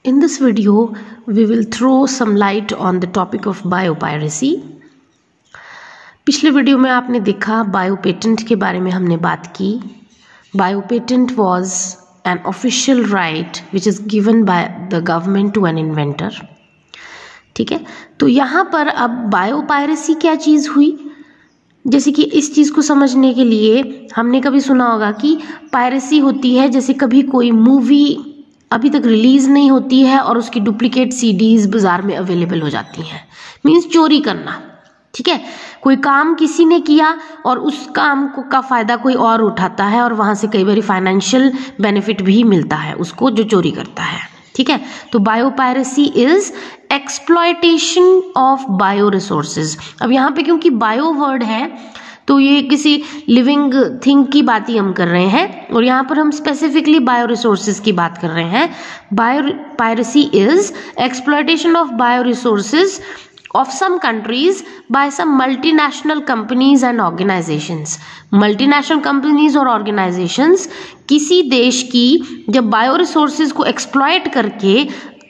In this video, we will throw some light on the topic of biopiracy. पिछले video में आपने देखा बायोपेटेंट के बारे में हमने बात की. बायोपेटेंट was an official right which is given by the government to an inventor. ठीक है, तो यहाँ पर अब बायोपायरेसी क्या चीज़ हुई. जैसे कि इस चीज़ को समझने के लिए हमने कभी सुना होगा कि पायरेसी होती है जैसे कभी कोई मूवी अभी तक रिलीज़ नहीं होती है और उसकी डुप्लीकेट सीडीज़ बाज़ार में अवेलेबल हो जाती हैं. मीन्स चोरी करना. ठीक है, कोई काम किसी ने किया और उस काम को का फ़ायदा कोई और उठाता है और वहाँ से कई बार फाइनेंशियल बेनिफिट भी मिलता है उसको जो चोरी करता है. ठीक है, तो biopiracy is exploitation of bio resources. अब यहाँ पे क्योंकि बायो वर्ड है तो ये किसी लिविंग थिंग की बात ही हम कर रहे हैं और यहाँ पर हम स्पेसिफिकली बायो रिसोर्सेज की बात कर रहे हैं. Biopiracy is exploitation of bio resources of some countries by some multinational companies and organizations. Multinational companies और organizations किसी देश की जब बायो रिसोर्सेज को एक्सप्लॉयट करके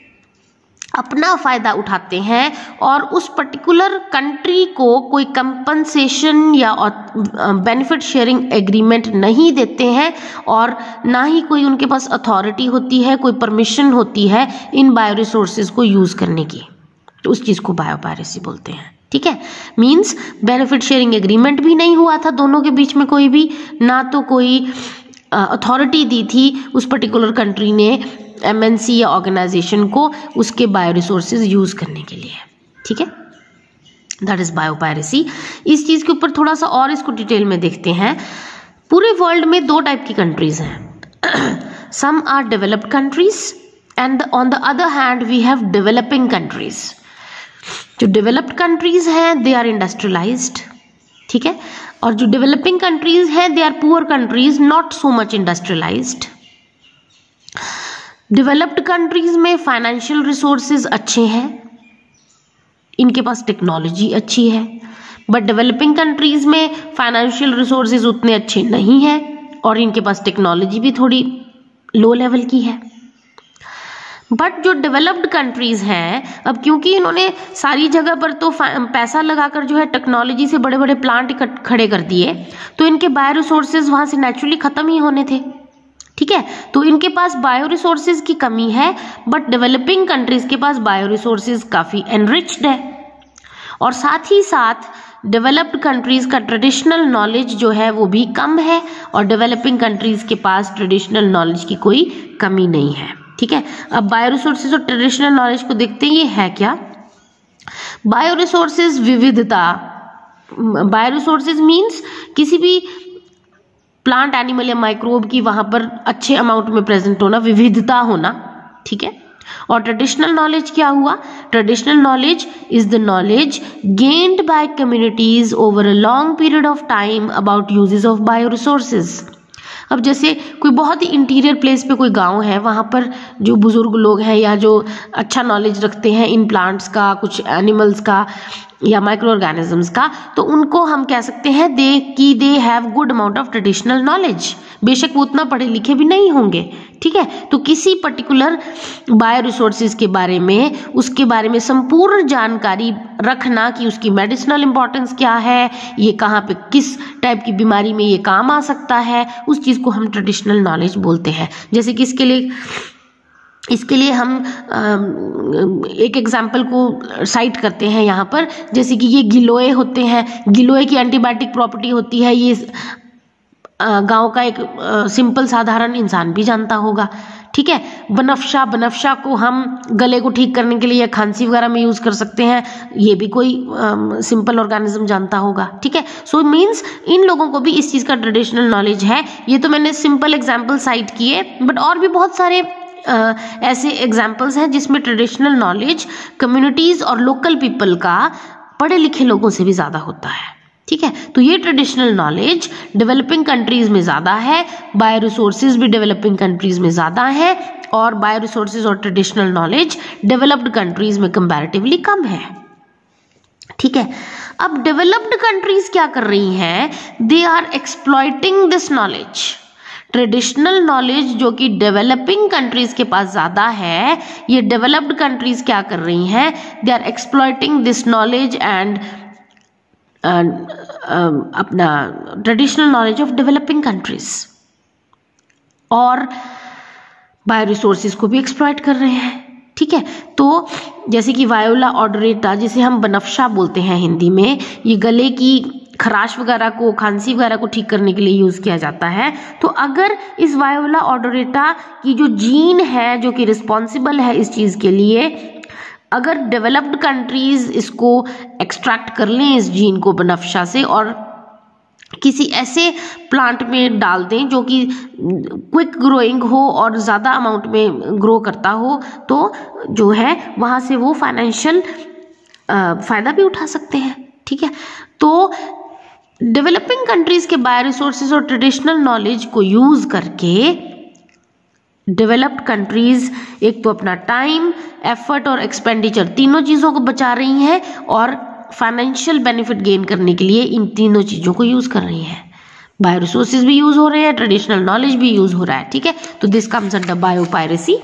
अपना फ़ायदा उठाते हैं और उस पर्टिकुलर कंट्री को कोई कंपनसेशन या बेनिफिट शेयरिंग एग्रीमेंट नहीं देते हैं और ना ही कोई उनके पास अथॉरिटी होती है, कोई परमिशन होती है इन बायो रिसोर्सेज को यूज़ करने की, तो उस चीज़ को बायोपायरेसी बोलते हैं. ठीक है, मीन्स बेनिफिट शेयरिंग एग्रीमेंट भी नहीं हुआ था दोनों के बीच में, कोई भी ना तो कोई अथॉरिटी दी थी उस पर्टिकुलर कंट्री ने एमएनसी या ऑर्गेनाइजेशन को उसके बायो रिसोर्सेज यूज़ करने के लिए. ठीक है, दैट इज़ बायोपायरेसी. इस चीज़ के ऊपर थोड़ा सा और इसको डिटेल में देखते हैं. पूरे वर्ल्ड में दो टाइप की कंट्रीज़ हैं. Some are developed countries and on the other hand we have developing countries. जो डेवलप्ड कंट्रीज हैं दे आर इंडस्ट्रियलाइज्ड. ठीक है, और जो डेवलपिंग कंट्रीज हैं they are poor countries, not so much industrialised. Developed countries में financial resources अच्छे हैं, इनके पास टेक्नोलॉजी अच्छी है, बट डेवलपिंग कंट्रीज में फाइनेंशियल रिसोर्सेज उतने अच्छे नहीं हैं और इनके पास टेक्नोलॉजी भी थोड़ी लो लेवल की है. बट जो डेवलप्ड कंट्रीज हैं, अब क्योंकि इन्होंने सारी जगह पर तो पैसा लगाकर जो है टेक्नोलॉजी से बड़े बड़े प्लांट खड़े कर दिए, तो इनके बायो रिसोर्सेज वहाँ से नेचुरली ख़त्म ही होने थे. ठीक है, तो इनके पास बायो रिसोर्सेज की कमी है, बट डेवलपिंग कंट्रीज के पास बायो रिसोर्सेज काफ़ी एनरिच्ड है. और साथ ही साथ डेवलप्ड कंट्रीज का ट्रेडिशनल नॉलेज जो है वो भी कम है और डेवलपिंग कंट्रीज के पास ट्रेडिशनल नॉलेज की कोई कमी नहीं है. ठीक है, अब बायो रिसोर्सेज और ट्रेडिशनल नॉलेज को देखते हैं, ये है क्या. बायो रिसोर्सेज विविधता. बायो रिसोर्सेज मीन्स किसी भी प्लांट, एनिमल या माइक्रोब की वहाँ पर अच्छे अमाउंट में प्रेजेंट होना, विविधता होना. ठीक है, और ट्रेडिशनल नॉलेज क्या हुआ. Traditional knowledge is the knowledge gained by communities over a long period of time about uses of bio resources. अब जैसे कोई बहुत ही इंटीरियर प्लेस पे कोई गांव है, वहाँ पर जो बुजुर्ग लोग हैं या जो अच्छा नॉलेज रखते हैं इन प्लांट्स का, कुछ एनिमल्स का या माइक्रो ऑर्गेनिजम्स का, तो उनको हम कह सकते हैं they have good amount of traditional knowledge. बेशक वो उतना पढ़े लिखे भी नहीं होंगे. ठीक है, तो किसी पर्टिकुलर बायो रिसोर्सेज के बारे में, उसके बारे में संपूर्ण जानकारी रखना कि उसकी मेडिसिनल इंपॉर्टेंस क्या है, ये कहाँ पे किस टाइप की बीमारी में ये काम आ सकता है, उस चीज़ को हम ट्रेडिशनल नॉलेज बोलते हैं. जैसे कि इसके लिए हम एक एग्जाम्पल को साइट करते हैं यहाँ पर. जैसे कि ये गिलोय होते हैं, गिलोय की एंटीबायोटिक प्रॉपर्टी होती है, ये गांव का एक सिंपल साधारण इंसान भी जानता होगा. ठीक है, बनफशा को हम गले को ठीक करने के लिए या खांसी वगैरह में यूज़ कर सकते हैं, ये भी कोई सिंपल ऑर्गेनिज्म जानता होगा. ठीक है, सो मीन्स इन लोगों को भी इस चीज़ का ट्रेडिशनल नॉलेज है. ये तो मैंने सिंपल एग्जाम्पल साइट किए, बट और भी बहुत सारे ऐसे एग्जाम्पल्स हैं जिसमें ट्रेडिशनल नॉलेज कम्युनिटीज़ और लोकल पीपल का पढ़े लिखे लोगों से भी ज़्यादा होता है. ठीक है, तो ये ट्रेडिशनल नॉलेज डेवलपिंग कंट्रीज में ज़्यादा है, बायो रिसोर्सेज भी डेवलपिंग कंट्रीज में ज़्यादा है और बायो रिसोर्सेज और ट्रेडिशनल नॉलेज डेवलप्ड कंट्रीज में कंपैरेटिवली कम है. ठीक है, अब डेवलप्ड कंट्रीज क्या कर रही हैं, they are exploiting this knowledge. Traditional knowledge जो कि डेवलपिंग कंट्रीज के पास ज़्यादा है, ये डेवलप्ड कंट्रीज क्या कर रही हैं, they are exploiting this knowledge and अपना traditional knowledge of developing countries, और बायो रिसोर्सेज को भी एक्सप्लॉइट कर रहे हैं। ठीक है, तो जैसे कि वायोला ऑडोरेटा, जिसे हम बनफशा बोलते हैं हिंदी में, ये गले की खराश वगैरह को, खांसी वगैरह को ठीक करने के लिए यूज किया जाता है। तो अगर इस वायोला ऑडोरेटा की जो जीन है जो कि रिस्पॉन्सिबल है इस चीज के लिए, अगर डेवलप्ड कंट्रीज इसको एक्सट्रैक्ट कर लें इस जीन को बनफशा से और किसी ऐसे प्लांट में डाल दें जो कि क्विक ग्रोइंग हो और ज़्यादा अमाउंट में ग्रो करता हो, तो जो है वहाँ से वो फाइनेंशियल फ़ायदा भी उठा सकते हैं। ठीक है, तो डेवलपिंग कंट्रीज के बायो रिसोर्सेज और ट्रेडिशनल नॉलेज को यूज करके डेवलप्ड कंट्रीज एक तो अपना टाइम, एफर्ट और एक्सपेंडिचर तीनों चीज़ों को बचा रही हैं और फाइनेंशियल बेनिफिट गेन करने के लिए इन तीनों चीज़ों को यूज कर रही हैं। बायो रिसोर्सेज भी यूज हो रहे हैं, ट्रेडिशनल नॉलेज भी यूज हो रहा है। ठीक है, तो this comes under biopiracy.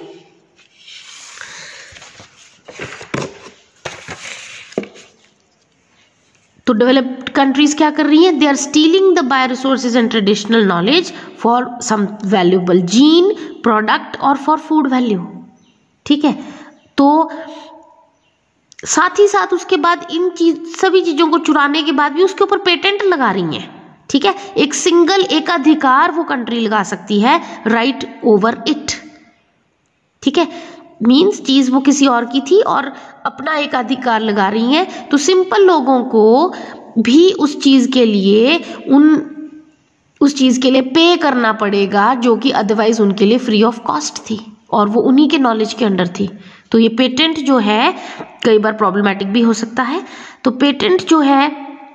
तो डेवलप्ड कंट्रीज क्या कर रही हैं, they are stealing the bio resources and traditional knowledge for some valuable gene, product और फॉर फूड वैल्यू। ठीक है, तो साथ ही साथ उसके बाद इन सभी चीजों को चुराने के बाद भी उसके ऊपर पेटेंट लगा रही हैं। ठीक है, एक सिंगल एकाधिकार वो कंट्री लगा सकती है, राइट ओवर इट। ठीक है, मीन्स चीज वो किसी और की थी और अपना एकाधिकार लगा रही हैं, तो सिंपल लोगों को भी उस चीज के लिए पे करना पड़ेगा जो कि अदरवाइज उनके लिए फ्री ऑफ कॉस्ट थी और वो उन्हीं के नॉलेज के अंडर थी। तो ये पेटेंट जो है कई बार प्रॉब्लमैटिक भी हो सकता है। तो पेटेंट जो है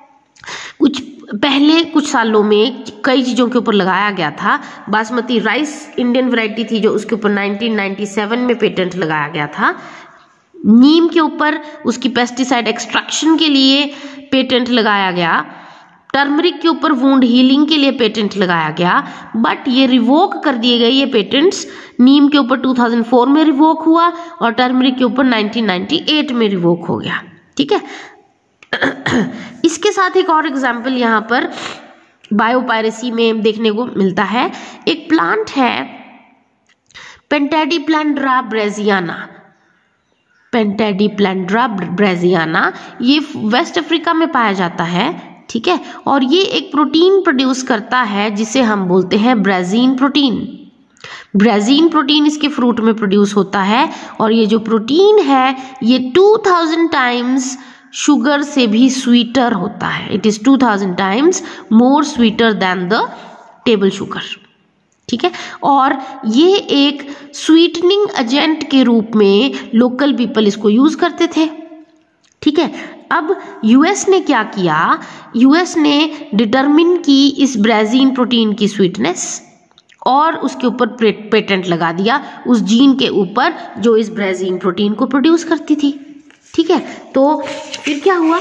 कुछ सालों में कई चीज़ों के ऊपर लगाया गया था। बासमती राइस इंडियन वैरायटी थी जो उसके ऊपर 1997 में पेटेंट लगाया गया था। नीम के ऊपर उसकी पेस्टिसाइड एक्सट्रैक्शन के लिए पेटेंट लगाया गया। टर्मरिक के ऊपर वुंड हीलिंग के लिए पेटेंट लगाया गया, बट ये रिवोक कर दिए गए ये पेटेंट्स। नीम के ऊपर 2004 में रिवोक हुआ और टर्मरिक के ऊपर 1998 में रिवोक हो गया। ठीक है, इसके साथ एक और एग्जाम्पल यहाँ पर बायोपायरेसी में देखने को मिलता है। एक प्लांट है पेंटेडिप्लैंड्रा ब्रेजियाना। पेंटेडिप्लैंड्रा ब्रेजियाना ये वेस्ट अफ्रीका में पाया जाता है। ठीक है, और ये एक प्रोटीन प्रोड्यूस करता है जिसे हम बोलते हैं ब्रेजीन प्रोटीन। ब्रेजीन प्रोटीन इसके फ्रूट में प्रोड्यूस होता है और ये जो प्रोटीन है ये 2000 टाइम्स शुगर से भी स्वीटर होता है। It is 2000 times more sweeter than the table sugar. ठीक है, और ये एक स्वीटनिंग एजेंट के रूप में लोकल पीपल इसको यूज करते थे। ठीक है, अब यूएस ने क्या किया, यूएस ने डिटरमिन की इस ब्रेजीन प्रोटीन की स्वीटनेस और उसके ऊपर पेटेंट लगा दिया उस जीन के ऊपर जो इस ब्रेजीन प्रोटीन को प्रोड्यूस करती थी। ठीक है, तो फिर क्या हुआ,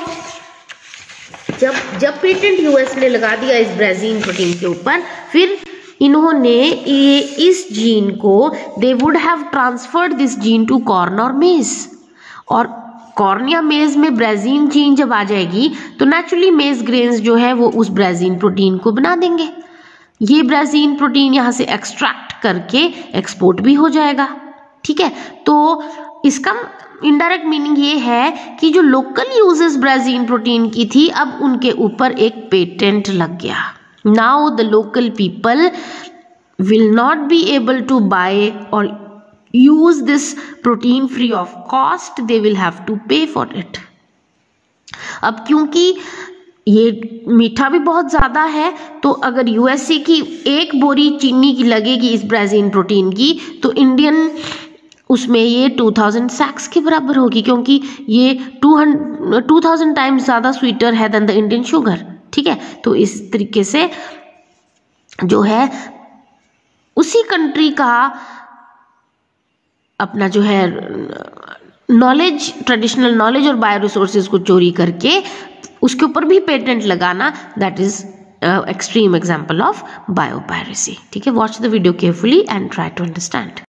जब पेटेंट यूएस ने लगा दिया इस ब्रेजीन प्रोटीन के ऊपर, फिर इन्होंने इस जीन को they would have transferred this gene to corn और मेज, और कॉर्न या मेज में ब्रेजीन जीन जब आ जाएगी तो नेचुरली मेज ग्रेन्स जो है वो उस ब्रेजीन प्रोटीन को बना देंगे। ये ब्रेजीन प्रोटीन यहाँ से एक्सट्रैक्ट करके एक्सपोर्ट भी हो जाएगा। ठीक है, तो इसका इनडायरेक्ट मीनिंग ये है कि जो लोकल यूजेस ब्रेजीन प्रोटीन की थी अब उनके ऊपर एक पेटेंट लग गया। Now the local people will not be able to buy और use this protein free of cost, they will have to pay for it। अब क्योंकि ये मीठा भी बहुत ज़्यादा है तो अगर यूएसए की एक बोरी चीनी की लगेगी इस ब्रेजीन प्रोटीन की तो इंडियन उसमें ये 2000 सैक्स के बराबर होगी, क्योंकि ये 2000 टाइम्स ज़्यादा स्वीटर है देन द इंडियन शुगर। ठीक है, तो इस तरीके से जो है उसी कंट्री का अपना जो है नॉलेज, ट्रेडिशनल नॉलेज और बायो रिसोर्सेज को चोरी करके उसके ऊपर भी पेटेंट लगाना, that is extreme example of biopiracy. ठीक है, watch the video carefully and try to understand.